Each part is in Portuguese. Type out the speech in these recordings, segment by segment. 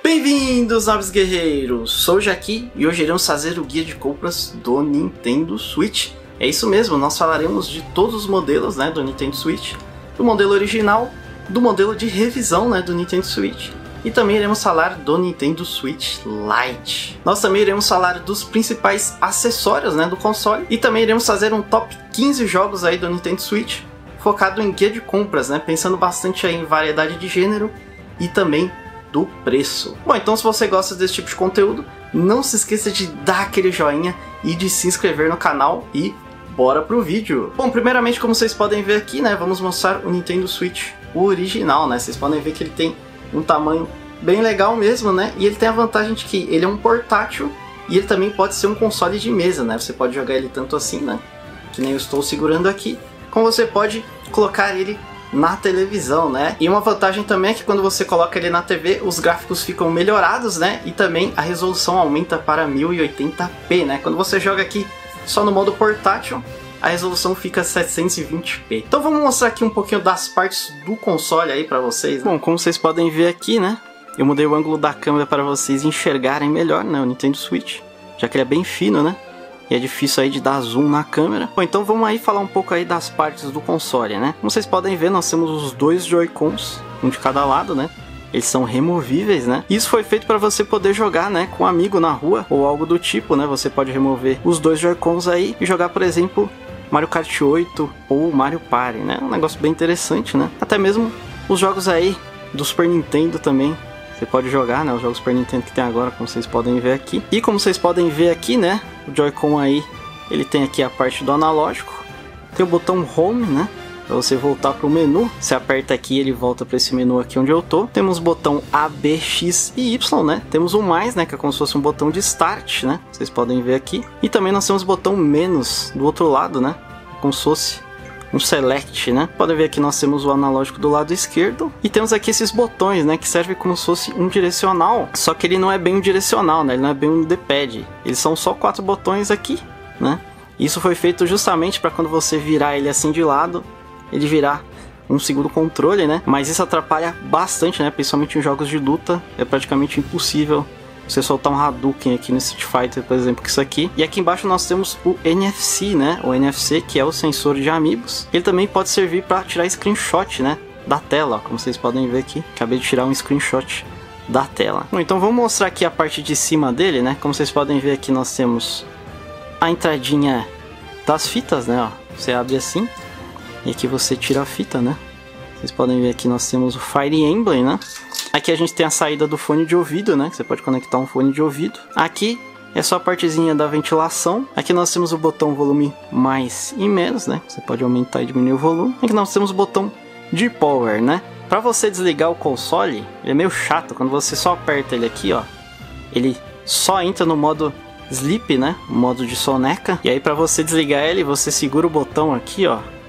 Bem-vindos, nobres guerreiros! Sou o Jaqui e hoje iremos fazer o guia de compras do Nintendo Switch. É isso mesmo, nós falaremos de todos os modelos, do Nintendo Switch, do modelo original, do modelo de revisão, do Nintendo Switch, e também iremos falar do Nintendo Switch Lite. Nós também iremos falar dos principais acessórios, do console, e também iremos fazer um top 15 jogos aí do Nintendo Switch, focado em guia de compras, pensando bastante aí em variedade de gênero e também do preço. Bom, então se você gosta desse tipo de conteúdo, não se esqueça de dar aquele joinha e de se inscrever no canal e bora pro vídeo. Bom, primeiramente, como vocês podem ver aqui, vamos mostrar o Nintendo Switch original, Vocês podem ver que ele tem um tamanho bem legal mesmo, E ele tem a vantagem de que ele é um portátil e ele também pode ser um console de mesa, Você pode jogar ele tanto assim, que nem eu estou segurando aqui, como você pode colocar ele na televisão, E uma vantagem também é que quando você coloca ele na TV, os gráficos ficam melhorados, E também a resolução aumenta para 1080p, Quando você joga aqui só no modo portátil, a resolução fica 720p. Então vamos mostrar aqui um pouquinho das partes do console aí para vocês. Bom, como vocês podem ver aqui, eu mudei o ângulo da câmera para vocês enxergarem melhor, o Nintendo Switch, já que ele é bem fino, e é difícil aí de dar zoom na câmera. Bom, então vamos aí falar um pouco aí das partes do console, Como vocês podem ver, nós temos os dois Joy-Cons, um de cada lado, Eles são removíveis, Isso foi feito para você poder jogar, com um amigo na rua ou algo do tipo, Você pode remover os dois Joy-Cons aí e jogar, por exemplo, Mario Kart 8 ou Mario Party, Um negócio bem interessante, Até mesmo os jogos aí do Super Nintendo também você pode jogar, os jogos Super Nintendo que tem agora, como vocês podem ver aqui. E como vocês podem ver aqui, o Joy-Con aí, ele tem aqui a parte do analógico. Tem o botão Home, para você voltar para o menu. Você aperta aqui e ele volta para esse menu aqui onde eu tô. Temos o botão A, B, X e Y, Temos o mais, que é como se fosse um botão de Start, Vocês podem ver aqui. E também nós temos o botão menos do outro lado, Como se fosse um Select, Podem ver aqui nós temos o analógico do lado esquerdo. E temos aqui esses botões, que servem como se fosse um direcional. Só que ele não é bem um direcional, Ele não é bem um D-pad. Eles são só 4 botões aqui, Isso foi feito justamente para quando você virar ele assim de lado, ele virar um segundo controle, Mas isso atrapalha bastante, Principalmente em jogos de luta. É praticamente impossível você soltar um Hadouken aqui no Street Fighter, por exemplo, que isso aqui. E aqui embaixo nós temos o NFC, O NFC, que é o sensor de amigos. Ele também pode servir para tirar screenshot, da tela, como vocês podem ver aqui. Acabei de tirar um screenshot da tela. Bom, então vamos mostrar aqui a parte de cima dele, Como vocês podem ver aqui nós temos a entradinha das fitas, Você abre assim e aqui você tira a fita, Vocês podem ver aqui nós temos o Fire Emblem, Aqui a gente tem a saída do fone de ouvido, que você pode conectar um fone de ouvido. Aqui é só a partezinha da ventilação. Aqui nós temos o botão volume mais e menos, Você pode aumentar e diminuir o volume. Aqui nós temos o botão de power, Para você desligar o console, ele é meio chato. Quando você só aperta ele aqui, ele só entra no modo sleep, o modo de soneca. E aí para você desligar ele, você segura o botão aqui,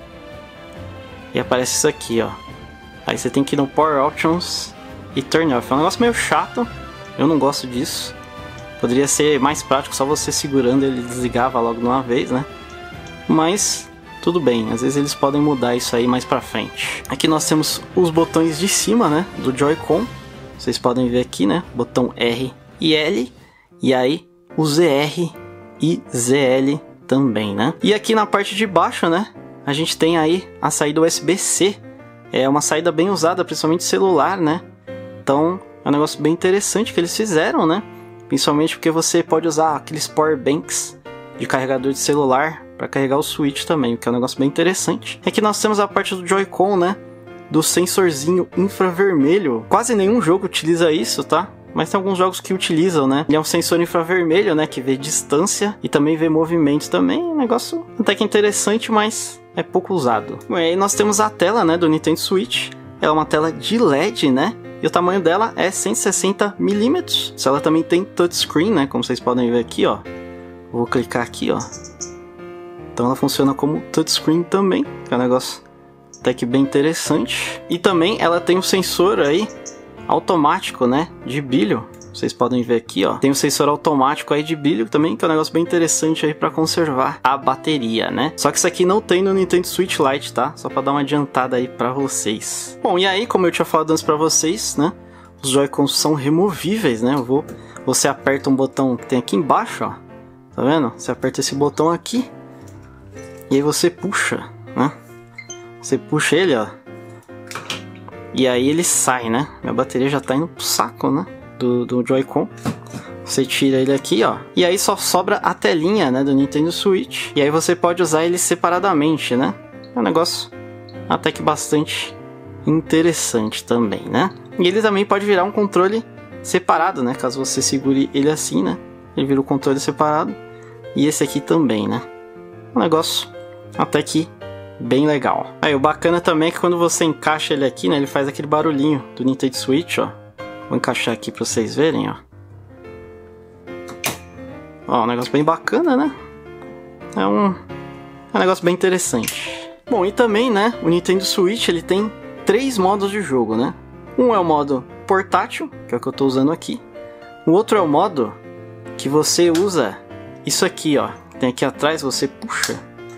e aparece isso aqui, Aí você tem que ir no Power Options e Turn Off. É um negócio meio chato, eu não gosto disso. Poderia ser mais prático, só você segurando ele desligava logo de uma vez, Mas tudo bem, às vezes eles podem mudar isso aí mais pra frente. Aqui nós temos os botões de cima, do Joy-Con. Vocês podem ver aqui, botão R e L. E aí o ZR e ZL também, E aqui na parte de baixo, a gente tem aí a saída USB-C. É uma saída bem usada, principalmente celular, Então é um negócio bem interessante que eles fizeram, Principalmente porque você pode usar aqueles power banks de carregador de celular para carregar o Switch também, o que é um negócio bem interessante. Aqui nós temos a parte do Joy-Con, do sensorzinho infravermelho. Quase nenhum jogo utiliza isso, Mas tem alguns jogos que utilizam, Ele é um sensor infravermelho, que vê distância e também vê movimento também. Um negócio até que interessante, mas é pouco usado. Bom, e aí nós temos a tela, do Nintendo Switch. Ela é uma tela de LED, E o tamanho dela é 160mm. Ela também tem touchscreen, Como vocês podem ver aqui, Vou clicar aqui, Então ela funciona como touchscreen também, que é um negócio até que bem interessante. E também ela tem um sensor aí automático, de brilho. Vocês podem ver aqui, tem um sensor automático aí de brilho também, que é um negócio bem interessante aí para conservar a bateria, Só que isso aqui não tem no Nintendo Switch Lite, Só para dar uma adiantada aí para vocês. Bom, e aí, como eu tinha falado antes para vocês, os Joy-Cons são removíveis, né? Você aperta um botão que tem aqui embaixo, ó. Tá vendo? Você aperta esse botão aqui e aí você puxa, né? Você puxa ele, ó. E aí ele sai, né? Minha bateria já tá indo pro saco, né? Do Joy-Con. Você tira ele aqui, ó. E aí só sobra a telinha, né? Do Nintendo Switch. E aí você pode usar ele separadamente, né? É um negócio até que bastante interessante também, né? E ele também pode virar um controle separado, né? Caso você segure ele assim, né? Ele vira o controle separado. E esse aqui também, né? Um negócio até que bem legal. Aí o bacana também é que quando você encaixa ele aqui, né? Ele faz aquele barulhinho do Nintendo Switch, ó. Vou encaixar aqui pra vocês verem, ó. Ó, um negócio bem bacana, né? É um negócio bem interessante. Bom, e também, né? O Nintendo Switch, ele tem 3 modos de jogo, né? Um é o modo portátil, que é o que eu tô usando aqui. O outro é o modo que você usa isso aqui, ó. Tem aqui atrás, você puxa.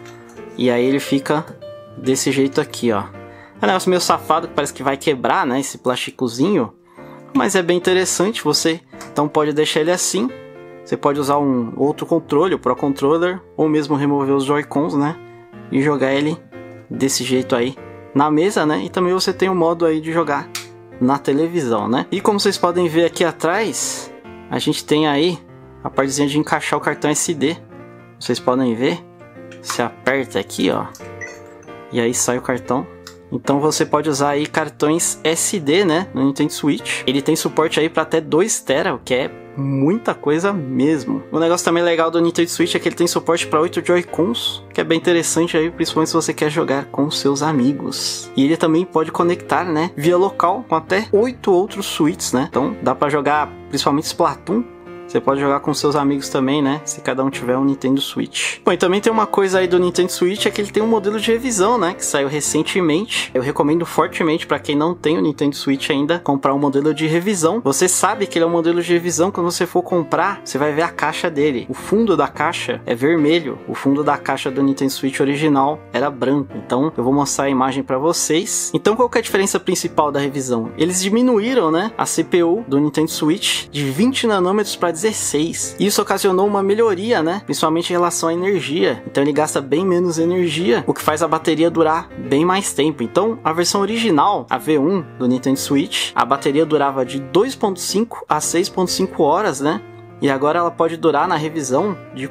E aí ele fica desse jeito aqui, ó. É um negócio meio safado, que parece que vai quebrar, né? Esse plasticozinho. Mas é bem interessante, você então pode deixar ele assim. Você pode usar um outro controle, o Pro Controller, ou mesmo remover os Joy-Cons, né? E jogar ele desse jeito aí na mesa, né? E também você tem o modo aí de jogar na televisão, né? E como vocês podem ver aqui atrás, a gente tem aí a partezinha de encaixar o cartão SD. Vocês podem ver, você aperta aqui, ó, e aí sai o cartão. Então você pode usar aí cartões SD, né, no Nintendo Switch. Ele tem suporte aí para até 2 TB, o que é muita coisa mesmo. O negócio também legal do Nintendo Switch é que ele tem suporte para 8 Joy-Cons, que é bem interessante aí, principalmente se você quer jogar com seus amigos. E ele também pode conectar, né, via local com até 8 outros Switches, né. Então dá para jogar principalmente Splatoon. Você pode jogar com seus amigos também, né? Se cada um tiver um Nintendo Switch. Bom, e também tem uma coisa aí do Nintendo Switch, é que ele tem um modelo de revisão, né? Que saiu recentemente. Eu recomendo fortemente para quem não tem o Nintendo Switch ainda, comprar um modelo de revisão. Você sabe que ele é um modelo de revisão, quando você for comprar, você vai ver a caixa dele. O fundo da caixa é vermelho. O fundo da caixa do Nintendo Switch original era branco. Então, eu vou mostrar a imagem para vocês. Então, qual que é a diferença principal da revisão? Eles diminuíram, né, a CPU do Nintendo Switch de 20 nanômetros para 16. Isso ocasionou uma melhoria, né? Principalmente em relação à energia. Então ele gasta bem menos energia, o que faz a bateria durar bem mais tempo. Então a versão original, a V1 do Nintendo Switch, a bateria durava de 2.5 a 6.5 horas, né? E agora ela pode durar na revisão de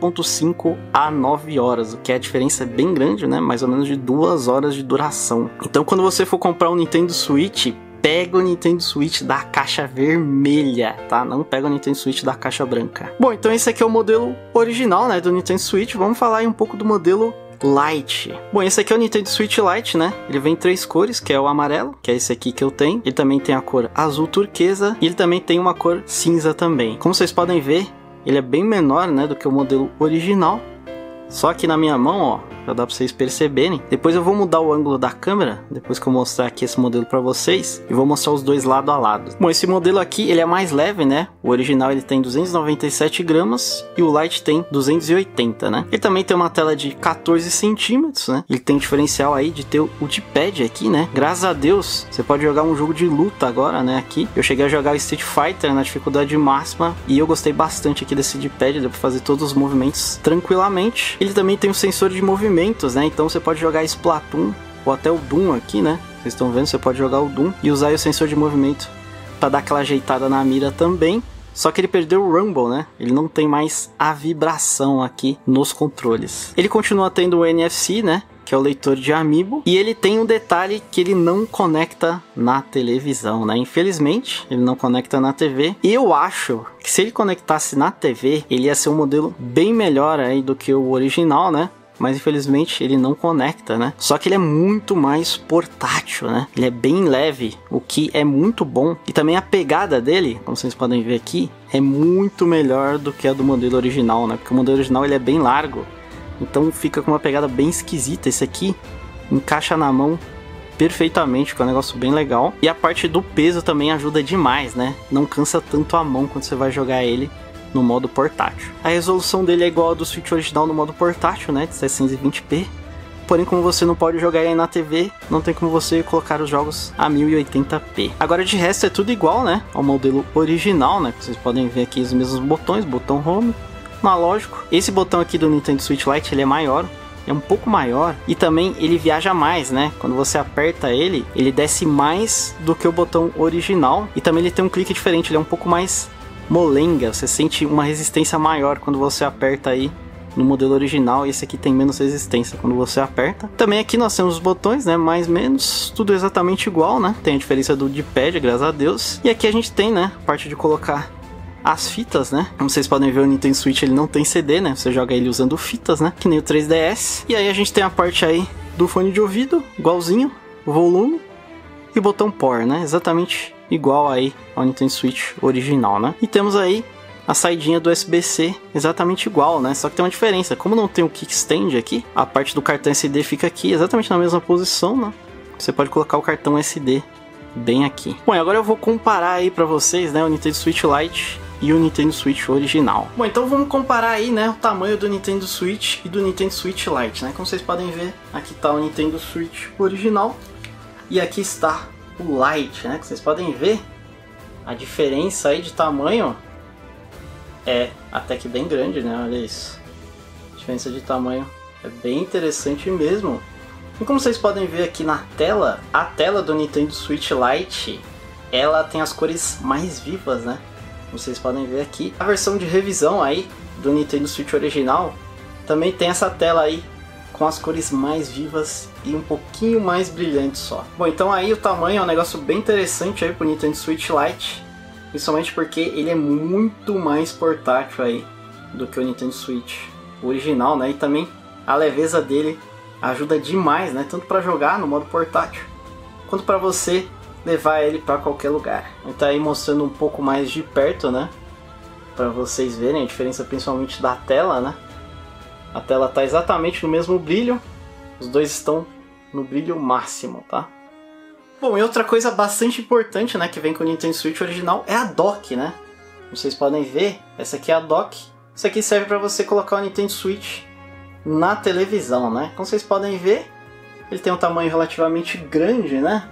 4.5 a 9 horas, o que é a diferença bem grande, né? Mais ou menos de 2 horas de duração. Então quando você for comprar um Nintendo Switch, pega o Nintendo Switch da caixa vermelha, tá? Não pega o Nintendo Switch da caixa branca. Bom, então esse aqui é o modelo original, né, do Nintendo Switch. Vamos falar aí um pouco do modelo Lite. Bom, esse aqui é o Nintendo Switch Lite, né? Ele vem em 3 cores, que é o amarelo, que é esse aqui que eu tenho. Ele também tem a cor azul turquesa e ele também tem uma cor cinza também. Como vocês podem ver, ele é bem menor, né, do que o modelo original. Só que na minha mão, ó, já dá pra vocês perceberem. Depois eu vou mudar o ângulo da câmera, depois que eu mostrar aqui esse modelo pra vocês, e vou mostrar os dois lado a lado. Bom, esse modelo aqui, ele é mais leve, né? O original ele tem 297 gramas e o Lite tem 280, né? Ele também tem uma tela de 14 centímetros, né? Ele tem diferencial aí de ter o D-pad aqui, né? Graças a Deus, você pode jogar um jogo de luta agora, né? Aqui, eu cheguei a jogar o Street Fighter na dificuldade máxima e eu gostei bastante aqui desse D-pad, deu pra fazer todos os movimentos tranquilamente. Ele também tem um sensor de movimentos, né? Então você pode jogar Splatoon ou até o Doom aqui, né? Vocês estão vendo, você pode jogar o Doom e usar o sensor de movimento para dar aquela ajeitada na mira também. Só que ele perdeu o Rumble, né? Ele não tem mais a vibração aqui nos controles. Ele continua tendo o NFC, né? Que é o leitor de amiibo. E ele tem um detalhe que ele não conecta na televisão, né? Infelizmente, ele não conecta na TV. E eu acho que se ele conectasse na TV, ele ia ser um modelo bem melhor aí do que o original, né? Mas infelizmente ele não conecta, né? Só que ele é muito mais portátil, né? Ele é bem leve, o que é muito bom. E também a pegada dele, como vocês podem ver aqui, é muito melhor do que a do modelo original, né? Porque o modelo original ele é bem largo. Então fica com uma pegada bem esquisita. Esse aqui encaixa na mão perfeitamente, que é um negócio bem legal. E a parte do peso também ajuda demais, né? Não cansa tanto a mão quando você vai jogar ele no modo portátil. A resolução dele é igual a do Switch original no modo portátil, né? De 720p. porém como você não pode jogar ele na TV, não tem como você colocar os jogos a 1080p. Agora de resto é tudo igual, né, ao modelo original, né, vocês podem ver aqui os mesmos botões, botão home, analógico. Esse botão aqui do Nintendo Switch Lite, ele é maior, é um pouco maior e também ele viaja mais, né? Quando você aperta ele, ele desce mais do que o botão original e também ele tem um clique diferente, ele é um pouco mais molenga, você sente uma resistência maior quando você aperta aí no modelo original, e esse aqui tem menos resistência quando você aperta. Também aqui nós temos os botões, né, mais menos, tudo exatamente igual, né? Tem a diferença do D-pad, graças a Deus. E aqui a gente tem, né, a parte de colocar as fitas, né? Como vocês podem ver, o Nintendo Switch ele não tem CD, né? Você joga ele usando fitas, né? Que nem o 3DS. E aí a gente tem a parte aí do fone de ouvido, igualzinho, volume e botão Power, né? Exatamente igual aí ao Nintendo Switch original, né? E temos aí a saidinha do USB-C exatamente igual, né? Só que tem uma diferença. Como não tem o kickstand aqui, a parte do cartão SD fica aqui, exatamente na mesma posição, né? Você pode colocar o cartão SD bem aqui. Bom, e agora eu vou comparar aí pra vocês, né? O Nintendo Switch Lite e o Nintendo Switch original. Bom, então vamos comparar aí, né, o tamanho do Nintendo Switch e do Nintendo Switch Lite, né? Como vocês podem ver, aqui está o Nintendo Switch original e aqui está o Lite, né? Que vocês podem ver a diferença aí de tamanho é até que bem grande, né? Olha isso. A diferença de tamanho é bem interessante mesmo. E como vocês podem ver aqui na tela, a tela do Nintendo Switch Lite, ela tem as cores mais vivas, né? Como vocês podem ver aqui. A versão de revisão aí do Nintendo Switch original também tem essa tela aí com as cores mais vivas e um pouquinho mais brilhantes só. Bom, então aí o tamanho é um negócio bem interessante aí pro Nintendo Switch Lite, principalmente porque ele é muito mais portátil aí do que o Nintendo Switch original, né? E também a leveza dele ajuda demais, né? Tanto para jogar no modo portátil, quanto para você levar ele para qualquer lugar. Então aí mostrando um pouco mais de perto, né? Para vocês verem a diferença principalmente da tela, né? A tela tá exatamente no mesmo brilho, os dois estão no brilho máximo, tá? Bom, e outra coisa bastante importante, né, que vem com o Nintendo Switch original é a dock, né? Como vocês podem ver, essa aqui é a dock. Isso aqui serve para você colocar o Nintendo Switch na televisão, né? Como vocês podem ver, ele tem um tamanho relativamente grande, né?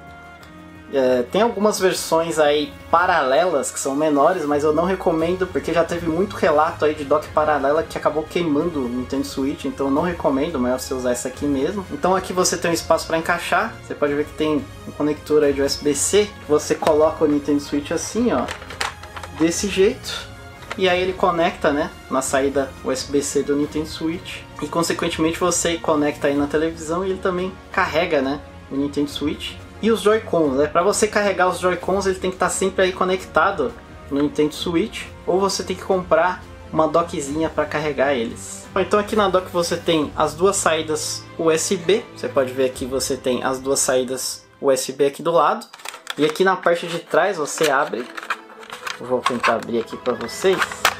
Tem algumas versões aí paralelas que são menores, mas eu não recomendo porque já teve muito relato aí de dock paralela que acabou queimando o Nintendo Switch, então eu não recomendo, melhor você usar essa aqui mesmo. Então aqui você tem um espaço para encaixar, você pode ver que tem um conector aí de USB-C, você coloca o Nintendo Switch assim, ó, desse jeito, e aí ele conecta, né, na saída USB-C do Nintendo Switch, e consequentemente você conecta aí na televisão e ele também carrega, né, o Nintendo Switch. E os Joy-Cons, né? Para você carregar os Joy-Cons, ele tem que estar sempre aí conectado no Nintendo Switch, ou você tem que comprar uma dockzinha para carregar eles. Então aqui na dock você tem as duas saídas USB, você pode ver aqui você tem as duas saídas USB aqui do lado, e aqui na parte de trás você abre, eu vou tentar abrir aqui para vocês,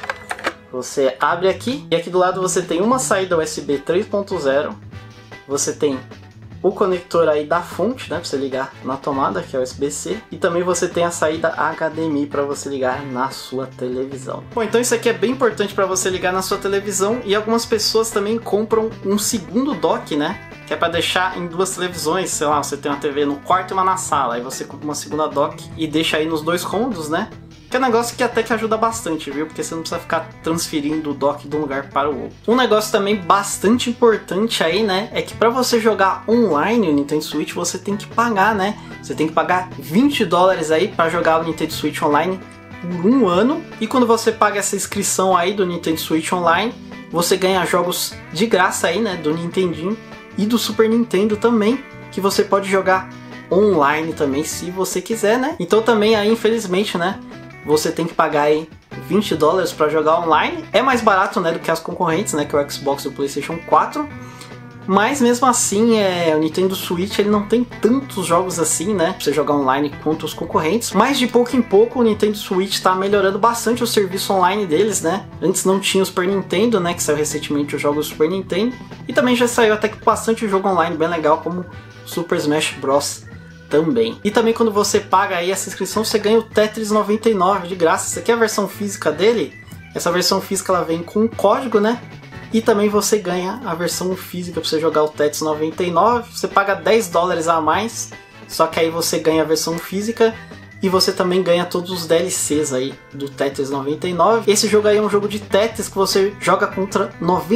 você abre aqui, e aqui do lado você tem uma saída USB 3.0, você tem o conector aí da fonte, né, para você ligar na tomada, que é o USB-C, e também você tem a saída HDMI para você ligar na sua televisão. Bom, então isso aqui é bem importante para você ligar na sua televisão, e algumas pessoas também compram um segundo dock, né, que é para deixar em duas televisões, sei lá, você tem uma TV no quarto e uma na sala, aí você compra uma segunda dock e deixa aí nos dois cômodos, né. Que é um negócio que até que ajuda bastante, viu? Porque você não precisa ficar transferindo o dock de um lugar para o outro. Um negócio também bastante importante aí, né? É que para você jogar online o Nintendo Switch, você tem que pagar, né? Você tem que pagar $20 aí para jogar o Nintendo Switch Online por um ano. E quando você paga essa inscrição aí do Nintendo Switch Online, você ganha jogos de graça aí, né? Do Nintendinho e do Super Nintendo também, que você pode jogar online também, se você quiser, né? Então também aí, infelizmente, né? Você tem que pagar aí $20 para jogar online. É mais barato, né, do que as concorrentes, né, que é o Xbox e o PlayStation 4. Mas mesmo assim, o Nintendo Switch ele não tem tantos jogos assim, né, pra você jogar online quanto os concorrentes. Mas de pouco em pouco o Nintendo Switch está melhorando bastante o serviço online deles, né. Antes não tinha o Super Nintendo, né, que saiu recentemente os jogos do Super Nintendo. E também já saiu até que bastante jogo online bem legal, como Super Smash Bros. Também. E também quando você paga aí essa inscrição, você ganha o Tetris 99 de graça. Essa aqui é a versão física dele. Essa versão física ela vem com um código, né? E também você ganha a versão física para você jogar o Tetris 99. Você paga 10 dólares a mais, só que aí você ganha a versão física. E você também ganha todos os DLCs aí do Tetris 99. Esse jogo aí é um jogo de Tetris que você joga contra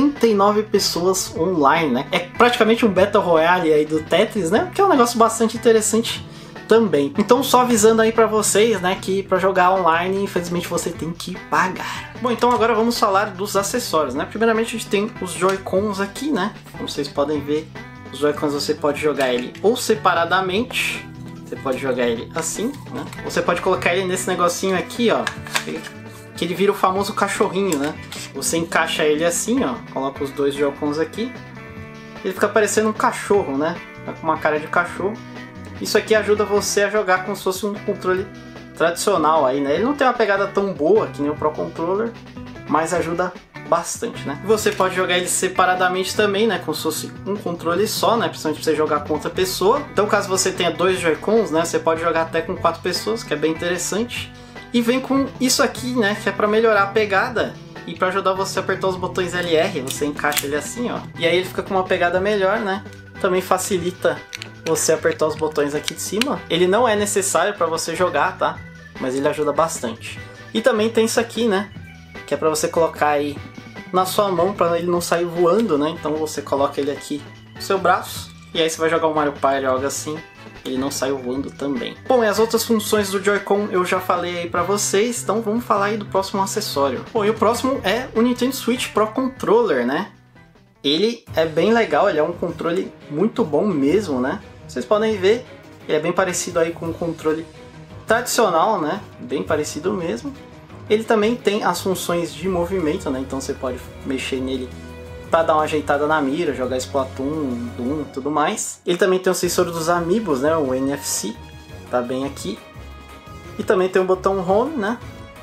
99 pessoas online, né? É praticamente um Battle Royale aí do Tetris, né? Que é um negócio bastante interessante também. Então só avisando aí pra vocês, né, que pra jogar online, infelizmente você tem que pagar. Bom, então agora vamos falar dos acessórios, né? Primeiramente a gente tem os Joy-Cons aqui, né? Como vocês podem ver, os Joy-Cons você pode jogar ele ou separadamente. Você pode jogar ele assim, né? Você pode colocar ele nesse negocinho aqui, ó. Que ele vira o famoso cachorrinho, né? Você encaixa ele assim, ó. Coloca os dois Joy-Cons aqui. Ele fica parecendo um cachorro, né? Tá com uma cara de cachorro. Isso aqui ajuda você a jogar como se fosse um controle tradicional aí, né? Ele não tem uma pegada tão boa que nem o Pro Controller, mas ajuda bastante, né? Você pode jogar ele separadamente também, né? Como se fosse um controle só, né? Principalmente pra você jogar com outra pessoa. Então, caso você tenha dois Joy-Cons, né? Você pode jogar até com 4 pessoas, que é bem interessante. E vem com isso aqui, né? Que é pra melhorar a pegada e pra ajudar você a apertar os botões LR. Você encaixa ele assim, ó. E aí ele fica com uma pegada melhor, né? Também facilita você apertar os botões aqui de cima. Ele não é necessário pra você jogar, tá? Mas ele ajuda bastante. E também tem isso aqui, né? Que é pra você colocar aí na sua mão para ele não sair voando, né? Então você coloca ele aqui no seu braço e aí você vai jogar o Mario Party ou algo assim, ele não sai voando também. Bom, e as outras funções do Joy-Con eu já falei aí para vocês, então vamos falar aí do próximo acessório. Bom, e o próximo é o Nintendo Switch Pro Controller, né? Ele é bem legal, ele é um controle muito bom mesmo, né? Vocês podem ver, ele é bem parecido aí com um controle tradicional, né? Bem parecido mesmo. Ele também tem as funções de movimento, né? Então você pode mexer nele para dar uma ajeitada na mira, jogar Splatoon, Doom e tudo mais. Ele também tem o sensor dos Amiibos, né? O NFC, tá bem aqui. E também tem o botão Home, né?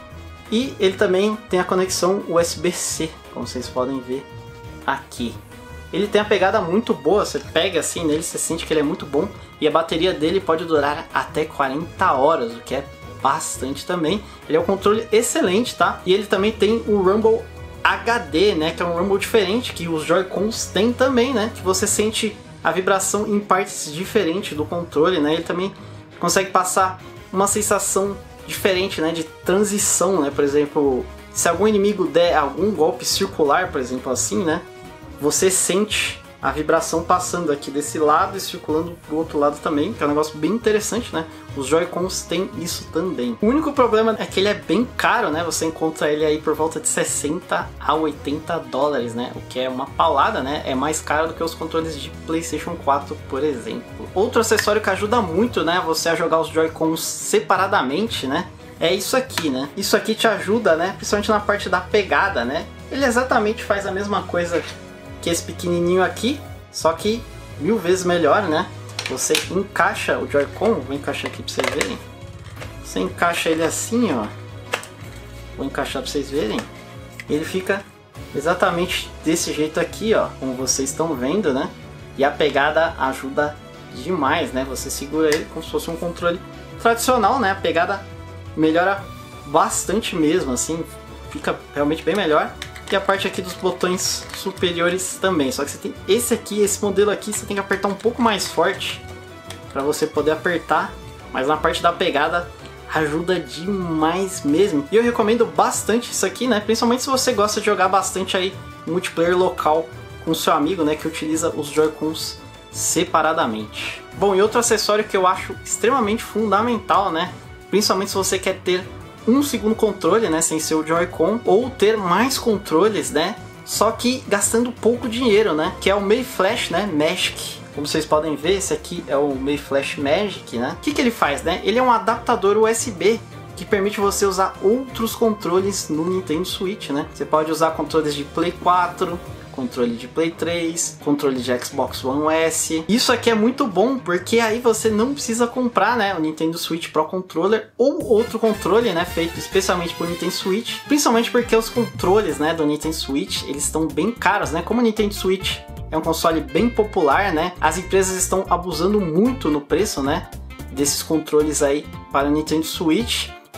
E ele também tem a conexão USB-C, como vocês podem ver aqui. Ele tem a pegada muito boa, você pega assim nele, você sente que ele é muito bom. E a bateria dele pode durar até 40 horas, o que é bastante também. Ele é um controle excelente, tá? E ele também tem o Rumble HD, né? Que é um Rumble diferente, que os Joy-Cons têm também, né? Que você sente a vibração em partes diferentes do controle, né? Ele também consegue passar uma sensação diferente, né? De transição, né? Por exemplo, se algum inimigo der algum golpe circular, por exemplo, assim, né? Você sente a vibração passando aqui desse lado e circulando pro outro lado também, que é um negócio bem interessante, né? Os Joy-Cons têm isso também. O único problema é que ele é bem caro, né? Você encontra ele aí por volta de 60 a 80 dólares, né? O que é uma paulada, né? É mais caro do que os controles de PlayStation 4, por exemplo. Outro acessório que ajuda muito, né? Você a jogar os Joy-Cons separadamente, né? É isso aqui, né? Isso aqui te ajuda, né? Principalmente na parte da pegada, né? Ele exatamente faz a mesma coisa que esse pequenininho aqui, só que 1000 vezes melhor, né? Você encaixa o Joy-Con, vou encaixar aqui pra vocês verem. Você encaixa ele assim, ó. Vou encaixar pra vocês verem. Ele fica exatamente desse jeito aqui, ó, como vocês estão vendo, né? E a pegada ajuda demais, né? Você segura ele como se fosse um controle tradicional, né? A pegada melhora bastante mesmo, assim, fica realmente bem melhor. E a parte aqui dos botões superiores também, só que você tem esse modelo aqui, você tem que apertar um pouco mais forte para você poder apertar, mas na parte da pegada ajuda demais mesmo. E eu recomendo bastante isso aqui, né? Principalmente se você gosta de jogar bastante aí multiplayer local com seu amigo, né? Que utiliza os Joy-Cons separadamente. Bom, e outro acessório que eu acho extremamente fundamental, né? Principalmente se você quer ter um segundo controle, né, sem ser o Joy-Con, ou ter mais controles, né, só que gastando pouco dinheiro, né, que é o Mayflash, né, Magic. Como vocês podem ver, esse aqui é o Mayflash Magic, né. O que ele faz, né? Ele é um adaptador USB que permite você usar outros controles no Nintendo Switch, né. Você pode usar controles de Play 4, controle de Play 3, controle de Xbox One S. Isso aqui é muito bom, porque aí você não precisa comprar, né, o Nintendo Switch Pro Controller ou outro controle, né, feito especialmente para o Nintendo Switch, principalmente porque os controles, né, do Nintendo Switch, eles estão bem caros, né, como o Nintendo Switch é um console bem popular, né, as empresas estão abusando muito no preço, né, desses controles aí para o Nintendo Switch.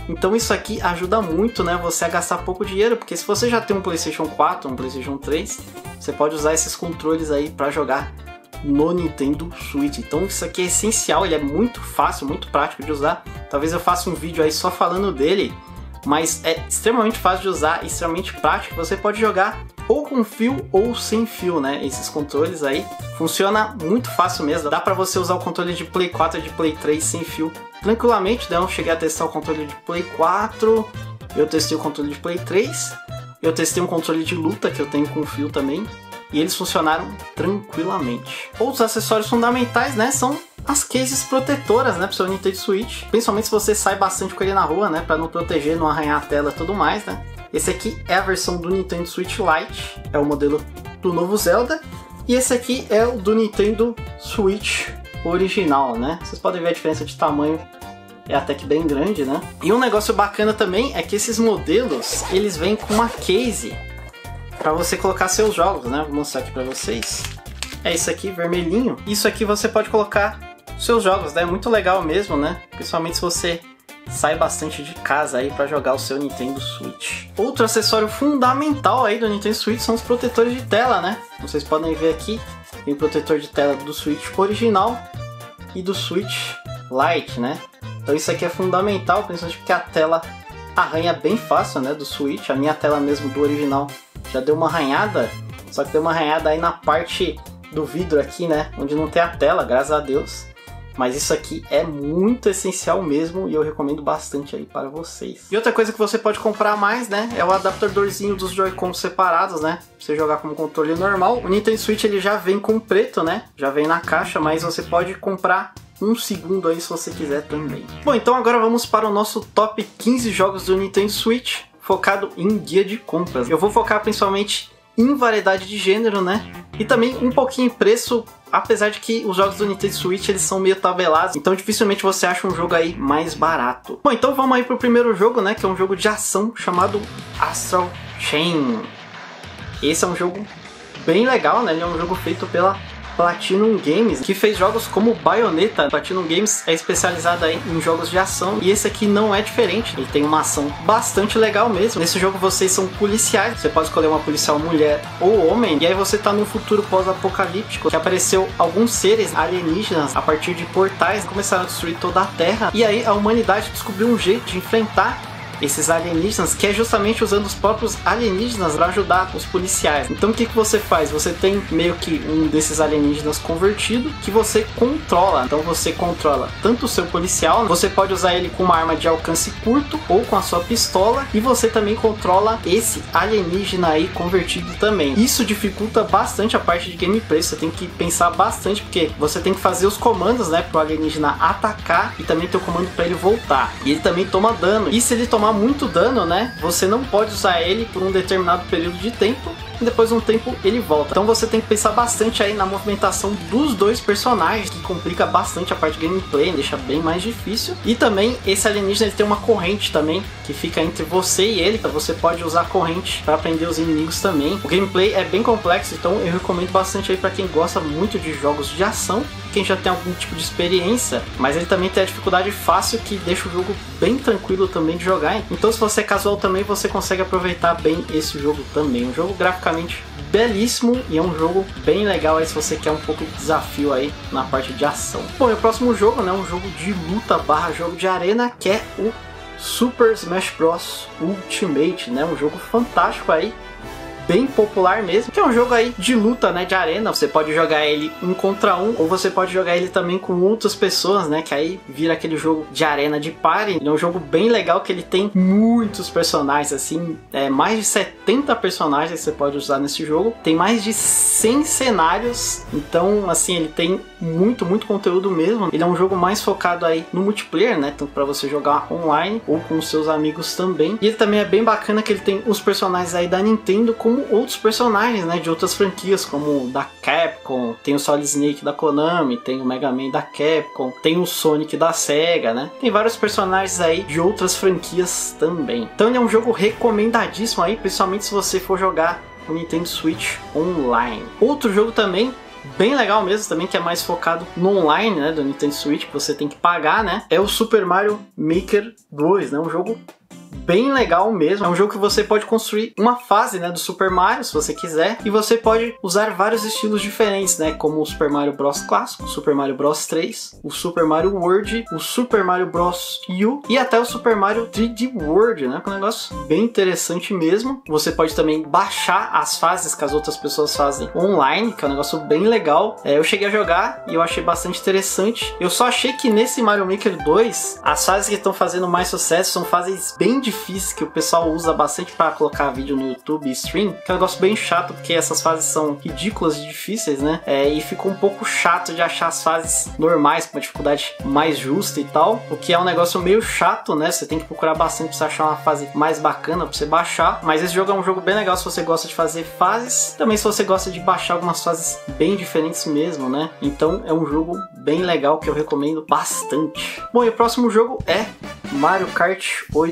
Então isso aqui ajuda muito, né, você a gastar pouco dinheiro, porque se você já tem um PlayStation 4, um PlayStation 3, você pode usar esses controles aí para jogar no Nintendo Switch. Então isso aqui é essencial, ele é muito fácil, muito prático de usar. Talvez eu faça um vídeo aí só falando dele, mas é extremamente fácil de usar, extremamente prático. Você pode jogar ou com fio ou sem fio, né? Esses controles aí funciona muito fácil mesmo. Dá pra você usar o controle de Play 4 e de Play 3 sem fio tranquilamente. Eu cheguei a testar o controle de Play 4, eu testei o controle de Play 3, eu testei um controle de luta que eu tenho com fio também, e eles funcionaram tranquilamente. Outros acessórios fundamentais, né, são as cases protetoras, né, pro seu Nintendo Switch, principalmente se você sai bastante com ele na rua, né, para não proteger, não arranhar a tela e tudo mais, né. Esse aqui é a versão do Nintendo Switch Lite, é o modelo do novo Zelda, e esse aqui é o do Nintendo Switch original, né. Vocês podem ver a diferença de tamanho, é até que bem grande, né. E um negócio bacana também é que esses modelos, eles vêm com uma case para você colocar seus jogos, né? Vou mostrar aqui para vocês. É isso aqui, vermelhinho. Isso aqui você pode colocar seus jogos, né? É muito legal mesmo, né? Principalmente se você sai bastante de casa aí para jogar o seu Nintendo Switch. Outro acessório fundamental aí do Nintendo Switch são os protetores de tela, né? Vocês podem ver aqui, tem protetor de tela do Switch original e do Switch Lite, né? Então isso aqui é fundamental, principalmente porque a tela arranha bem fácil, né? Do Switch. A minha tela mesmo do original já deu uma arranhada, só que deu uma arranhada aí na parte do vidro aqui, né, onde não tem a tela, graças a Deus. Mas isso aqui é muito essencial mesmo e eu recomendo bastante aí para vocês. E outra coisa que você pode comprar mais, né, é o adaptadorzinho dos Joy-Cons separados, né, pra você jogar como controle normal. O Nintendo Switch ele já vem com preto, né, já vem na caixa, mas você pode comprar um segundo aí se você quiser também. Bom, então agora vamos para o nosso top 15 jogos do Nintendo Switch, focado em guia de compras. Eu vou focar principalmente em variedade de gênero, né? E também um pouquinho em preço, apesar de que os jogos do Nintendo Switch eles são meio tabelados, então dificilmente você acha um jogo aí mais barato. Bom, então vamos aí pro primeiro jogo, né? Que é um jogo de ação chamado Astral Chain. Esse é um jogo bem legal, né? Ele é um jogo feito pela Platinum Games, que fez jogos como Bayonetta. Platinum Games é especializada em jogos de ação e esse aqui não é diferente. Ele tem uma ação bastante legal mesmo. Nesse jogo vocês são policiais, você pode escolher uma policial mulher ou homem, e aí você tá num futuro pós-apocalíptico que apareceu alguns seres alienígenas a partir de portais, começaram a destruir toda a Terra, e aí a humanidade descobriu um jeito de enfrentar esses alienígenas, que é justamente usando os próprios alienígenas para ajudar os policiais. Então o que você faz? Você tem meio que um desses alienígenas convertido que você controla. Então você controla tanto o seu policial, você pode usar ele com uma arma de alcance curto ou com a sua pistola, e você também controla esse alienígena aí convertido também. Isso dificulta bastante a parte de gameplay, você tem que pensar bastante, porque você tem que fazer os comandos, né, para o alienígena atacar e também ter o comando para ele voltar. E ele também toma dano, e se ele tomar muito dano, né, você não pode usar ele por um determinado período de tempo, e depois de um tempo ele volta. Então você tem que pensar bastante aí na movimentação dos dois personagens, que complica bastante a parte de gameplay, deixa bem mais difícil. E também esse alienígena ele tem uma corrente também, que fica entre você e ele, então você pode usar a corrente para prender os inimigos também. O gameplay é bem complexo, então eu recomendo bastante aí para quem gosta muito de jogos de ação, quem já tem algum tipo de experiência, mas ele também tem a dificuldade fácil, que deixa o jogo bem tranquilo também de jogar. Então se você é casual também, você consegue aproveitar bem esse jogo também. Um jogo graficamente belíssimo e é um jogo bem legal aí se você quer um pouco de desafio aí na parte de ação. Bom, e o próximo jogo, né, um jogo de luta barra jogo de arena, que é o Super Smash Bros Ultimate, né, um jogo fantástico aí, bem popular mesmo, que é um jogo aí de luta, né, de arena. Você pode jogar ele 1 contra 1, ou você pode jogar ele também com outras pessoas, né, que aí vira aquele jogo de arena de party. Ele é um jogo bem legal, que ele tem muitos personagens, assim, mais de 70 personagens que você pode usar nesse jogo. Tem mais de 100 cenários, então, assim, ele tem muito conteúdo mesmo. Ele é um jogo mais focado aí no multiplayer, né, tanto para você jogar online ou com seus amigos também. E ele também é bem bacana, que ele tem os personagens aí da Nintendo com outros personagens, né, de outras franquias, como da Capcom, tem o Solid Snake da Konami, tem o Mega Man da Capcom, tem o Sonic da Sega, né, tem vários personagens aí de outras franquias também. Então ele é um jogo recomendadíssimo aí, principalmente se você for jogar o Nintendo Switch online. Outro jogo também bem legal mesmo também, que é mais focado no online, né, do Nintendo Switch, que você tem que pagar, né, é o Super Mario Maker 2, né, um jogo bem legal mesmo. É um jogo que você pode construir uma fase, né, do Super Mario, se você quiser, e você pode usar vários estilos diferentes, né, como o Super Mario Bros. Clássico, o Super Mario Bros. 3, o Super Mario World, o Super Mario Bros. U e até o Super Mario 3D World, né, que é um negócio bem interessante mesmo. Você pode também baixar as fases que as outras pessoas fazem online, que é um negócio bem legal. Eu cheguei a jogar e eu achei bastante interessante. Eu só achei que nesse Mario Maker 2, as fases que estão fazendo mais sucesso são fases bem difíceis, que o pessoal usa bastante para colocar vídeo no YouTube e stream, que é um negócio bem chato, porque essas fases são ridículas e difíceis, né? E ficou um pouco chato de achar as fases normais, com uma dificuldade mais justa e tal, o que é um negócio meio chato, né? Você tem que procurar bastante para você achar uma fase mais bacana para você baixar, mas esse jogo é um jogo bem legal se você gosta de fazer fases, também se você gosta de baixar algumas fases bem diferentes mesmo, né? Então é um jogo bem legal que eu recomendo bastante. Bom, e o próximo jogo é Mario Kart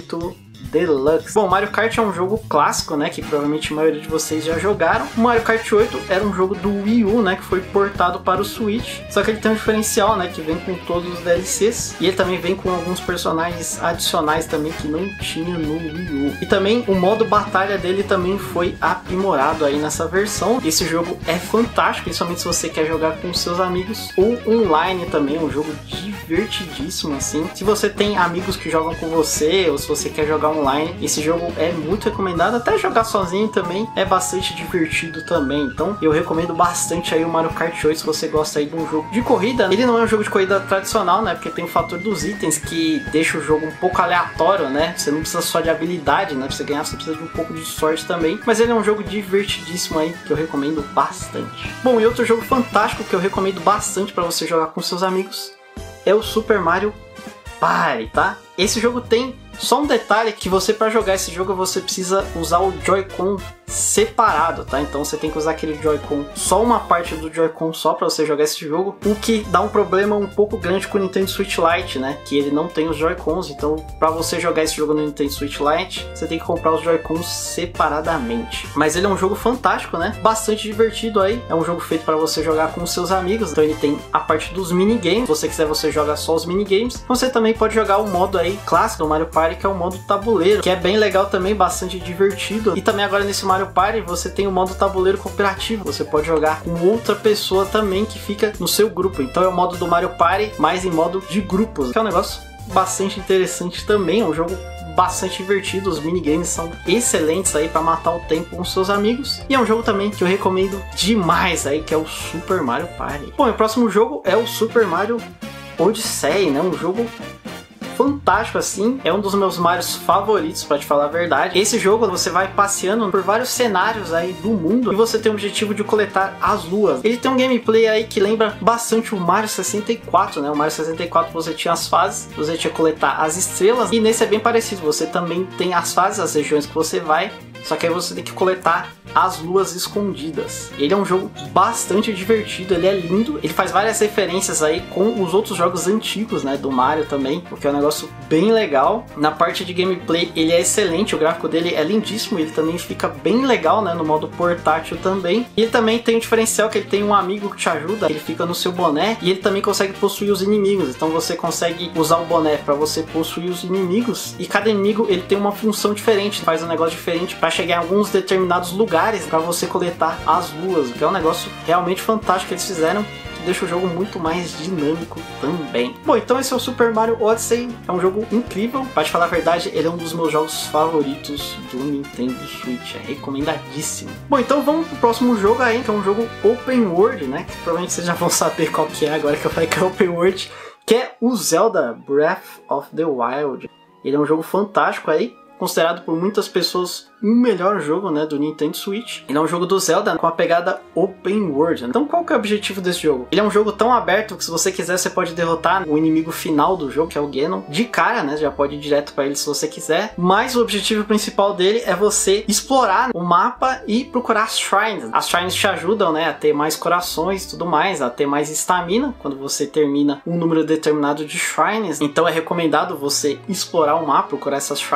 8 Deluxe. Bom, Mario Kart é um jogo clássico, né, que provavelmente a maioria de vocês já jogaram. O Mario Kart 8 era um jogo do Wii U, né, que foi portado para o Switch, só que ele tem um diferencial, né, que vem com todos os DLCs, e ele também vem com alguns personagens adicionais também que não tinha no Wii U. E também o modo batalha dele também foi aprimorado aí nessa versão. Esse jogo é fantástico, principalmente se você quer jogar com seus amigos ou online também, é um jogo divertidíssimo assim. Se você tem amigos que jogam com você, ou se você quer jogar online, esse jogo é muito recomendado, até jogar sozinho também é bastante divertido também, então eu recomendo bastante aí o Mario Kart 8 se você gosta aí de um jogo de corrida. Ele não é um jogo de corrida tradicional, né, porque tem o fator dos itens que deixa o jogo um pouco aleatório, né, você não precisa só de habilidade, né, pra você ganhar você precisa de um pouco de sorte também, mas ele é um jogo divertidíssimo aí, que eu recomendo bastante. Bom, e outro jogo fantástico que eu recomendo bastante para você jogar com seus amigos é o Super Mario Party, tá? Esse jogo tem só um detalhe, que você, para jogar esse jogo, você precisa usar o Joy-Con separado, tá? Então você tem que usar aquele Joy-Con, só uma parte do Joy-Con só para você jogar esse jogo, o que dá um problema um pouco grande com o Nintendo Switch Lite, né? Que ele não tem os Joy-Cons, então para você jogar esse jogo no Nintendo Switch Lite, você tem que comprar os Joy-Cons separadamente. Mas ele é um jogo fantástico, né? Bastante divertido aí, é um jogo feito para você jogar com os seus amigos, então ele tem a parte dos minigames, se você quiser você joga só os minigames, você também pode jogar o modo aí clássico do Mario Party, que é o modo tabuleiro, que é bem legal também, bastante divertido. E também agora nesse Mario Party você tem o modo tabuleiro cooperativo, você pode jogar com outra pessoa também que fica no seu grupo, então é o modo do Mario Party, mas em modo de grupos, que é um negócio bastante interessante também, é um jogo bastante divertido, os minigames são excelentes aí para matar o tempo com seus amigos, e é um jogo também que eu recomendo demais aí, que é o Super Mario Party. Bom, e o próximo jogo é o Super Mario Odyssey, né, um jogo fantástico assim, é um dos meus Marios favoritos, pra te falar a verdade. Esse jogo você vai passeando por vários cenários aí do mundo e você tem o objetivo de coletar as luas. Ele tem um gameplay aí que lembra bastante o Mario 64, né? O Mario 64 você tinha as fases, você tinha que coletar as estrelas, e nesse é bem parecido, você também tem as fases, as regiões que você vai, só que aí você tem que coletar as luas escondidas. Ele é um jogo bastante divertido, ele é lindo, ele faz várias referências aí com os outros jogos antigos, né, do Mario também, porque é um negócio bem legal. Na parte de gameplay ele é excelente, o gráfico dele é lindíssimo, ele também fica bem legal, né, no modo portátil também. E ele também tem um diferencial que ele tem um amigo que te ajuda, ele fica no seu boné e ele também consegue possuir os inimigos, então você consegue usar o boné para você possuir os inimigos, e cada inimigo ele tem uma função diferente, faz um negócio diferente para chegar em alguns determinados lugares para você coletar as luas, que é um negócio realmente fantástico que eles fizeram, que deixa o jogo muito mais dinâmico também. Bom, então esse é o Super Mario Odyssey, é um jogo incrível, para te falar a verdade, ele é um dos meus jogos favoritos do Nintendo Switch, é recomendadíssimo. Bom, então vamos pro próximo jogo aí, que é um jogo Open World, né, que provavelmente vocês já vão saber qual que é agora que eu falei que é Open World, que é o Zelda Breath of the Wild. Ele é um jogo fantástico aí, considerado por muitas pessoas o melhor jogo, né, do Nintendo Switch. Ele é um jogo do Zelda com a pegada Open World. Então qual que é o objetivo desse jogo? Ele é um jogo tão aberto que se você quiser você pode derrotar o inimigo final do jogo, que é o Ganon, de cara, né, já pode ir direto para ele se você quiser. Mas o objetivo principal dele é você explorar o mapa e procurar as shrines. As shrines te ajudam, né, a ter mais corações e tudo mais, a ter mais estamina quando você termina um número determinado de shrines. Então é recomendado você explorar o mapa, procurar essas shrines. Cada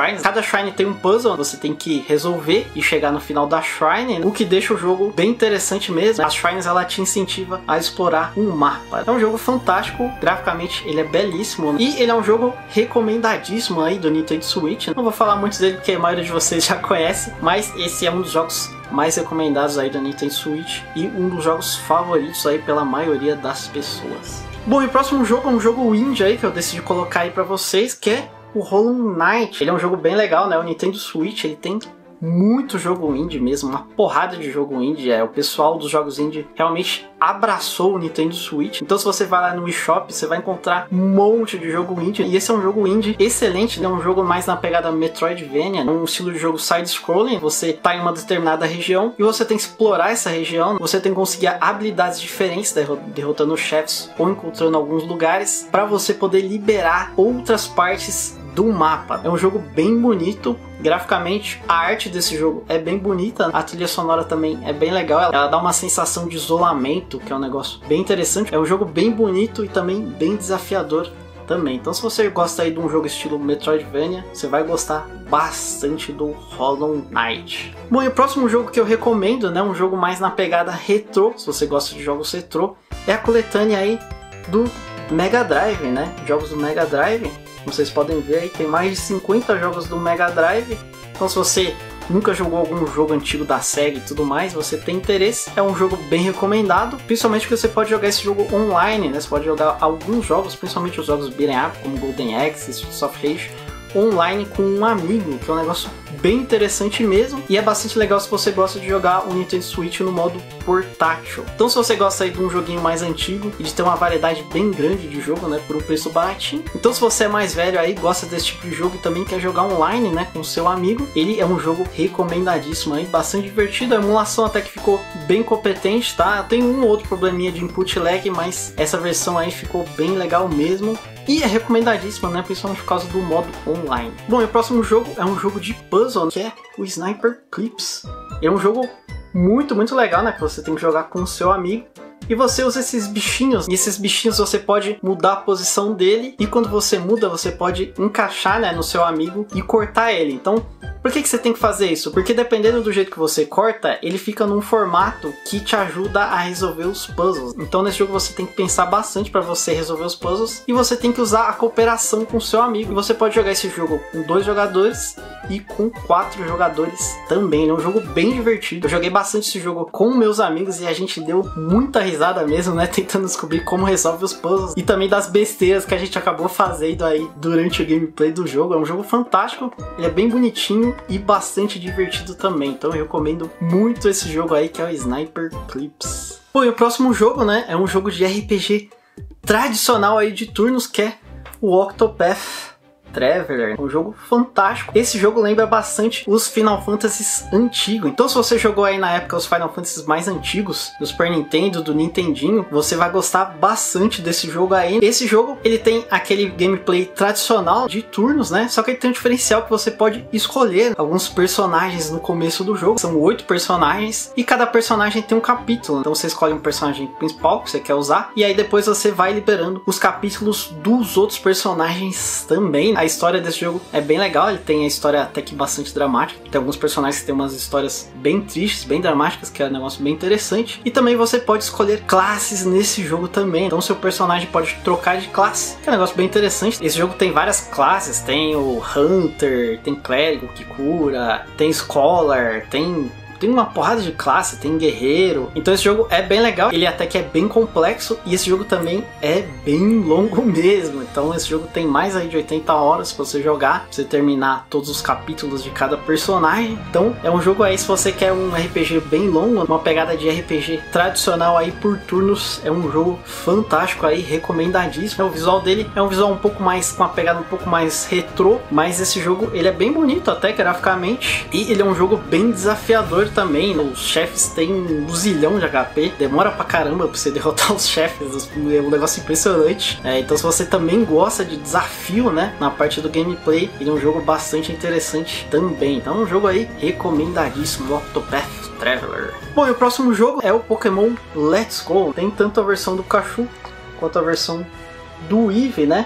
Shrine tem um puzzle, você tem que resolver e chegar no final da Shrine, o que deixa o jogo bem interessante mesmo. As Shrines, ela te incentiva a explorar um mapa. É um jogo fantástico, graficamente ele é belíssimo e ele é um jogo recomendadíssimo aí do Nintendo Switch. Não vou falar muito dele porque a maioria de vocês já conhece, mas esse é um dos jogos mais recomendados aí da Nintendo Switch e um dos jogos favoritos aí pela maioria das pessoas. Bom, e o próximo jogo é um jogo indie aí que eu decidi colocar aí pra vocês, que é o Hollow Knight. Ele é um jogo bem legal, né? O Nintendo Switch, ele tem muito jogo indie mesmo, uma porrada de jogo indie. O pessoal dos jogos indie realmente abraçou o Nintendo Switch. Então se você vai lá no eShop, você vai encontrar um monte de jogo indie. E esse é um jogo indie excelente, né? Um jogo mais na pegada Metroidvania, um estilo de jogo side-scrolling. Você tá em uma determinada região e você tem que explorar essa região. Você tem que conseguir habilidades diferentes, derrotando chefes ou encontrando alguns lugares, para você poder liberar outras partes do mapa. É um jogo bem bonito, graficamente a arte desse jogo é bem bonita, a trilha sonora também é bem legal, ela dá uma sensação de isolamento, que é um negócio bem interessante. É um jogo bem bonito e também bem desafiador também. Então se você gosta aí de um jogo estilo Metroidvania, você vai gostar bastante do Hollow Knight. Bom, e o próximo jogo que eu recomendo, né, um jogo mais na pegada retrô, se você gosta de jogos retrô, é a coletânea aí do Mega Drive, né, jogos do Mega Drive. Como vocês podem ver aí, tem mais de 50 jogos do Mega Drive. Então se você nunca jogou algum jogo antigo da SEGA e tudo mais, você tem interesse, é um jogo bem recomendado, principalmente porque você pode jogar esse jogo online, né? Você pode jogar alguns jogos, principalmente os jogos beat'em up, como Golden Axe, Streets of Rage, online com um amigo, que é um negócio bem interessante mesmo, e é bastante legal se você gosta de jogar o Nintendo Switch no modo portátil. Então se você gosta aí de um joguinho mais antigo e de ter uma variedade bem grande de jogo, né, por um preço baratinho, então se você é mais velho aí, gosta desse tipo de jogo e também quer jogar online, né, com o seu amigo, ele é um jogo recomendadíssimo aí, bastante divertido. A emulação até que ficou bem competente, tá? Tem um ou outro probleminha de input lag, mas essa versão aí ficou bem legal mesmo. E é recomendadíssima, né? Principalmente por causa do modo online. Bom, e o próximo jogo é um jogo de puzzle, que é o Sniper Clips. É um jogo muito legal, né? Que você tem que jogar com o seu amigo. E você usa esses bichinhos, e esses bichinhos você pode mudar a posição dele, e quando você muda, você pode encaixar, né, no seu amigo e cortar ele. Então, por que você tem que fazer isso? Porque dependendo do jeito que você corta, ele fica num formato que te ajuda a resolver os puzzles. Então nesse jogo você tem que pensar bastante para você resolver os puzzles, e você tem que usar a cooperação com o seu amigo. E você pode jogar esse jogo com 2 jogadores e com 4 jogadores também. É um jogo bem divertido. Eu joguei bastante esse jogo com meus amigos e a gente deu muita risada mesmo, né? Tentando descobrir como resolve os puzzles e também das besteiras que a gente acabou fazendo aí durante o gameplay do jogo. É um jogo fantástico, ele é bem bonitinho e bastante divertido também. Então eu recomendo muito esse jogo aí, que é o Sniper Clips. Bom, e o próximo jogo, né? É um jogo de RPG tradicional aí de turnos, que é o Octopath Traveler, um jogo fantástico. Esse jogo lembra bastante os Final Fantasies antigos. Então se você jogou aí na época os Final Fantasies mais antigos, do Super Nintendo, do Nintendinho, você vai gostar bastante desse jogo aí. Esse jogo, ele tem aquele gameplay tradicional de turnos, né? Só que ele tem um diferencial que você pode escolher alguns personagens no começo do jogo. São 8 personagens e cada personagem tem um capítulo. Então você escolhe um personagem principal que você quer usar e aí depois você vai liberando os capítulos dos outros personagens também. A história desse jogo é bem legal, ele tem a história até que bastante dramática. Tem alguns personagens que tem umas histórias bem tristes, bem dramáticas, que é um negócio bem interessante. E também você pode escolher classes nesse jogo também. Então seu personagem pode trocar de classe, que é um negócio bem interessante. Esse jogo tem várias classes, tem o Hunter, tem Clérigo que cura, tem Scholar, tem uma porrada de classe, tem guerreiro. Então esse jogo é bem legal, ele até que é bem complexo e esse jogo também é bem longo mesmo. Então esse jogo tem mais aí de 80 horas pra você jogar, pra você terminar todos os capítulos de cada personagem. Então é um jogo aí, se você quer um RPG bem longo, uma pegada de RPG tradicional aí por turnos, é um jogo fantástico aí, recomendadíssimo. O visual dele é um visual um pouco mais, com uma pegada um pouco mais retrô, mas esse jogo ele é bem bonito até graficamente e ele é um jogo bem desafiador também. Os chefes têm um zilhão de HP, demora pra caramba pra você derrotar os chefes, é um negócio impressionante. Então se você também gosta de desafio, né, na parte do gameplay, ele é um jogo bastante interessante também. Então é um jogo aí recomendadíssimo, Octopath Traveler. Bom, e o próximo jogo é o Pokémon Let's Go. Tem tanto a versão do Kachu quanto a versão do Eevee, né?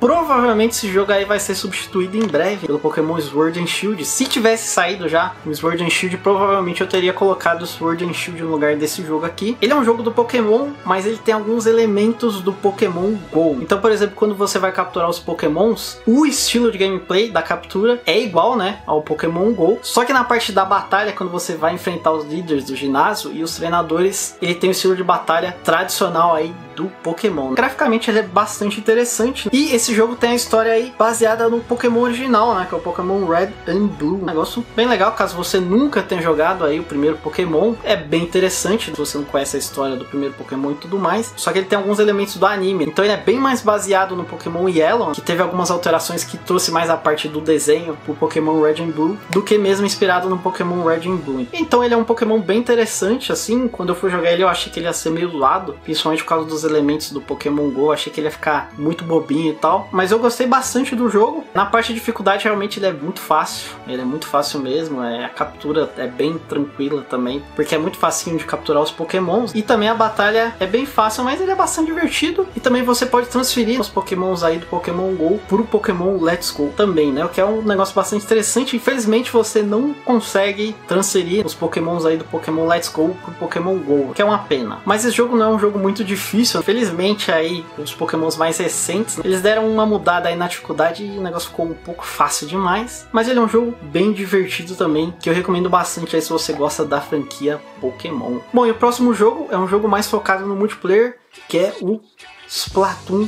provavelmente esse jogo aí vai ser substituído em breve pelo Pokémon Sword and Shield. Se tivesse saído já o Sword and Shield, provavelmente eu teria colocado o Sword and Shield no lugar desse jogo aqui. Ele é um jogo do Pokémon, mas ele tem alguns elementos do Pokémon GO. Então, por exemplo, quando você vai capturar os Pokémons, o estilo de gameplay da captura é igual, né, ao Pokémon GO. Só que na parte da batalha, quando você vai enfrentar os líderes do ginásio e os treinadores, ele tem o estilo de batalha tradicional aí do Pokémon. Graficamente ele é bastante interessante. E esse jogo tem a história aí baseada no Pokémon original, né, que é o Pokémon Red and Blue. Um negócio bem legal, caso você nunca tenha jogado aí o primeiro Pokémon. É bem interessante, se você não conhece a história do primeiro Pokémon e tudo mais. Só que ele tem alguns elementos do anime. Então ele é bem mais baseado no Pokémon Yellow, que teve algumas alterações que trouxe mais a parte do desenho pro Pokémon Red and Blue, do que mesmo inspirado no Pokémon Red and Blue. Então ele é um Pokémon bem interessante, assim. Quando eu fui jogar ele, eu achei que ele ia ser meio zoado, principalmente por causa dos elementos do Pokémon GO, achei que ele ia ficar muito bobinho e tal, mas eu gostei bastante do jogo. Na parte de dificuldade, realmente ele é muito fácil, ele é muito fácil mesmo, a captura é bem tranquila também, porque é muito facinho de capturar os Pokémons, e também a batalha é bem fácil, mas ele é bastante divertido, e também você pode transferir os Pokémons aí do Pokémon GO pro Pokémon Let's Go também, né, o que é um negócio bastante interessante. Infelizmente você não consegue transferir os Pokémons aí do Pokémon Let's Go pro Pokémon GO, o que é uma pena, mas esse jogo não é um jogo muito difícil. Infelizmente aí os Pokémons mais recentes, eles deram uma mudada aí na dificuldade e o negócio ficou um pouco fácil demais, mas ele é um jogo bem divertido também, que eu recomendo bastante aí se você gosta da franquia Pokémon. Bom, e o próximo jogo é um jogo mais focado no multiplayer, que é o Splatoon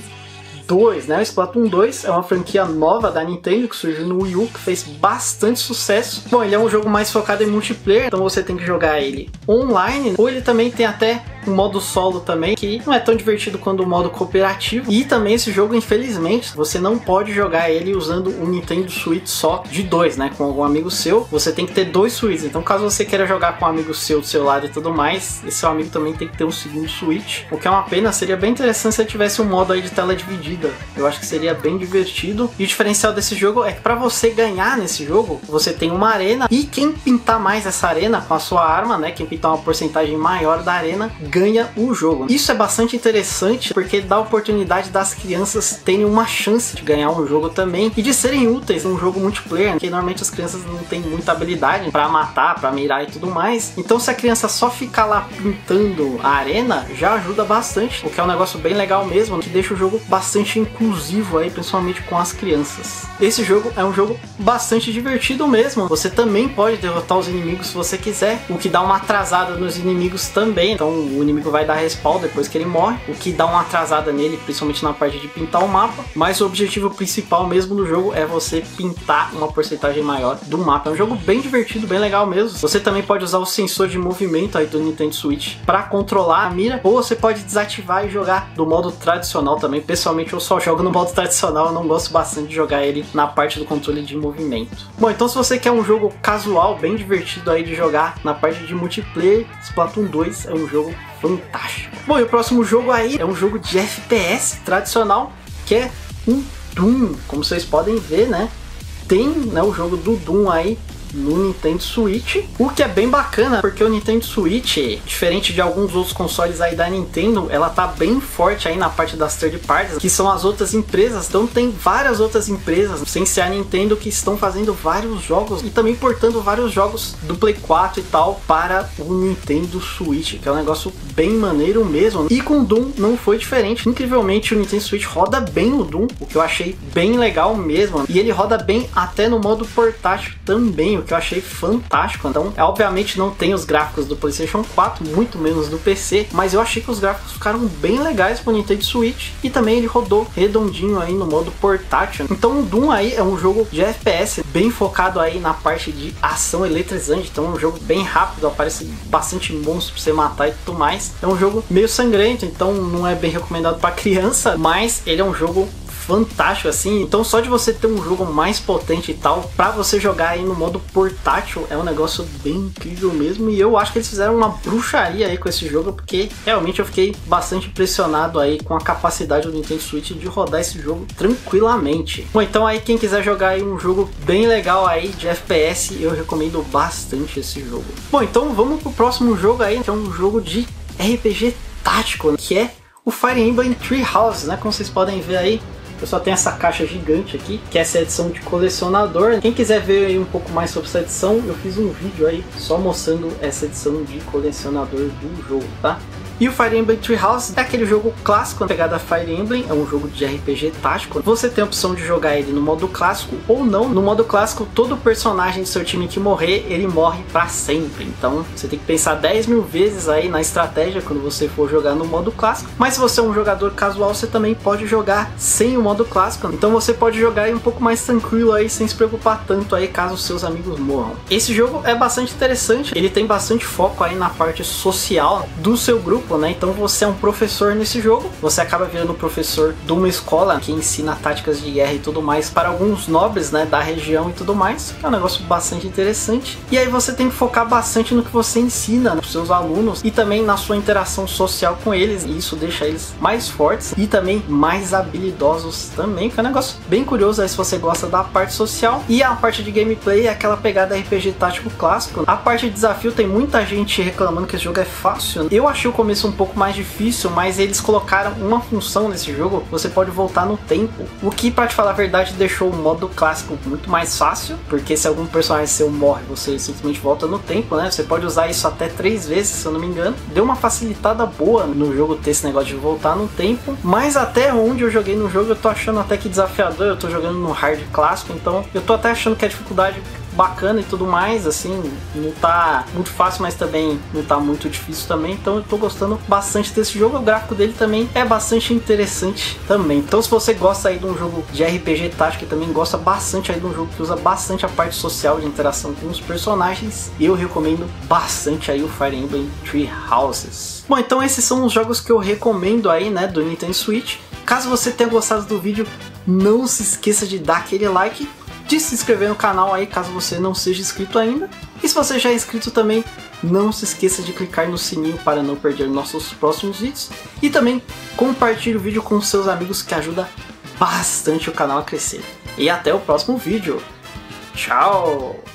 2, né? O Splatoon 2 é uma franquia nova da Nintendo que surgiu no Wii U, que fez bastante sucesso. Bom, ele é um jogo mais focado em multiplayer, então você tem que jogar ele online, ou ele também tem até um modo solo também, que não é tão divertido quanto o modo cooperativo. E também esse jogo, infelizmente, você não pode jogar ele usando um Nintendo Switch só de dois, né? Com algum amigo seu, você tem que ter dois Switches. Então caso você queira jogar com um amigo seu do seu lado e tudo mais, esse seu amigo também tem que ter um segundo Switch, o que é uma pena. Seria bem interessante se tivesse um modo aí de tela dividida, eu acho que seria bem divertido. E o diferencial desse jogo é que para você ganhar nesse jogo, você tem uma arena, e quem pintar mais essa arena com a sua arma, né, quem pintar uma porcentagem maior da arena, ganha o jogo. Isso é bastante interessante porque dá a oportunidade das crianças terem uma chance de ganhar um jogo também e de serem úteis num jogo multiplayer, porque normalmente as crianças não têm muita habilidade para matar, para mirar e tudo mais. Então se a criança só ficar lá pintando a arena, já ajuda bastante, o que é um negócio bem legal mesmo, que deixa o jogo bastante inclusivo aí, principalmente com as crianças. Esse jogo é um jogo bastante divertido mesmo. Você também pode derrotar os inimigos se você quiser, o que dá uma atrasada nos inimigos também. Então o inimigo vai dar respawn depois que ele morre, o que dá uma atrasada nele, principalmente na parte de pintar o mapa. Mas o objetivo principal mesmo do jogo é você pintar uma porcentagem maior do mapa. É um jogo bem divertido, bem legal mesmo. Você também pode usar o sensor de movimento aí do Nintendo Switch para controlar a mira, ou você pode desativar e jogar do modo tradicional também. Pessoalmente eu só jogo no modo tradicional, eu não gosto bastante de jogar ele na parte do controle de movimento. Bom, então se você quer um jogo casual, bem divertido aí de jogar na parte de multiplayer, Splatoon 2 é um jogo fantástico. Bom, e o próximo jogo aí é um jogo de FPS tradicional, que é um Doom. Como vocês podem ver, né, tem, né, o jogo do Doom aí no Nintendo Switch, o que é bem bacana, porque o Nintendo Switch, diferente de alguns outros consoles aí da Nintendo, ela tá bem forte aí na parte das third parties, que são as outras empresas. Então tem várias outras empresas, sem ser a Nintendo, que estão fazendo vários jogos e também portando vários jogos do Play 4 e tal para o Nintendo Switch, que é um negócio bem maneiro mesmo. E com o Doom não foi diferente. Incrivelmente o Nintendo Switch roda bem o Doom, o que eu achei bem legal mesmo, e ele roda bem até no modo portátil também, que eu achei fantástico. Então, obviamente não tem os gráficos do PlayStation 4, muito menos do PC, mas eu achei que os gráficos ficaram bem legais pro Nintendo Switch, e também ele rodou redondinho aí no modo portátil. Então o Doom aí é um jogo de FPS bem focado aí na parte de ação eletrizante. Então é um jogo bem rápido, aparece bastante monstro pra você matar e tudo mais. É um jogo meio sangrento, então não é bem recomendado para criança, mas ele é um jogo fantástico assim. Então só de você ter um jogo mais potente e tal, pra você jogar aí no modo portátil, é um negócio bem incrível mesmo. E eu acho que eles fizeram uma bruxaria aí com esse jogo, porque realmente eu fiquei bastante impressionado aí com a capacidade do Nintendo Switch de rodar esse jogo tranquilamente. Bom, então aí quem quiser jogar aí um jogo bem legal aí de FPS, eu recomendo bastante esse jogo. Bom, então vamos pro próximo jogo aí, que é um jogo de RPG tático, que é o Fire Emblem Three Houses, né? Como vocês podem ver aí, Eu só tenho essa caixa gigante aqui, que essa é a edição de colecionador. Quem quiser ver aí um pouco mais sobre essa edição, eu fiz um vídeo aí só mostrando essa edição de colecionador do jogo, tá? E o Fire Emblem Three Houses é aquele jogo clássico, pegada Fire Emblem, é um jogo de RPG tático. Você tem a opção de jogar ele no modo clássico ou não. No modo clássico, todo personagem do seu time que morrer, ele morre pra sempre. Então, você tem que pensar 10 mil vezes aí na estratégia quando você for jogar no modo clássico. Mas se você é um jogador casual, você também pode jogar sem o modo clássico. Então você pode jogar aí um pouco mais tranquilo aí, sem se preocupar tanto aí caso os seus amigos morram. Esse jogo é bastante interessante, ele tem bastante foco aí na parte social do seu grupo, né? Então você é um professor nesse jogo, você acaba virando professor de uma escola que ensina táticas de guerra e tudo mais para alguns nobres, né, da região e tudo mais, que é um negócio bastante interessante. E aí você tem que focar bastante no que você ensina para os seus alunos e também na sua interação social com eles, e isso deixa eles mais fortes e também mais habilidosos também, que é um negócio bem curioso aí se você gosta da parte social. E a parte de gameplay é aquela pegada RPG tático clássico. A parte de desafio tem muita gente reclamando que esse jogo é fácil. Eu achei o começo um pouco mais difícil, mas eles colocaram uma função nesse jogo, você pode voltar no tempo, o que, pra te falar a verdade, deixou o modo clássico muito mais fácil, porque se algum personagem seu morre, você simplesmente volta no tempo, né? Você pode usar isso até 3 vezes, se eu não me engano. Deu uma facilitada boa no jogo ter esse negócio de voltar no tempo, mas até onde eu joguei no jogo, eu tô achando até que desafiador. Eu tô jogando no hard clássico, então eu tô até achando que a dificuldade bacana e tudo mais, assim, não tá muito fácil, mas também não tá muito difícil também, então eu tô gostando bastante desse jogo. O gráfico dele também é bastante interessante também. Então se você gosta aí de um jogo de RPG tático e também gosta bastante aí de um jogo que usa bastante a parte social de interação com os personagens, eu recomendo bastante aí o Fire Emblem Three Houses. Bom, então esses são os jogos que eu recomendo aí, né, do Nintendo Switch. Caso você tenha gostado do vídeo, não se esqueça de dar aquele like, de se inscrever no canal aí caso você não seja inscrito ainda. E se você já é inscrito também, não se esqueça de clicar no sininho para não perder nossos próximos vídeos. E também compartilhe o vídeo com seus amigos, que ajuda bastante o canal a crescer. E até o próximo vídeo. Tchau!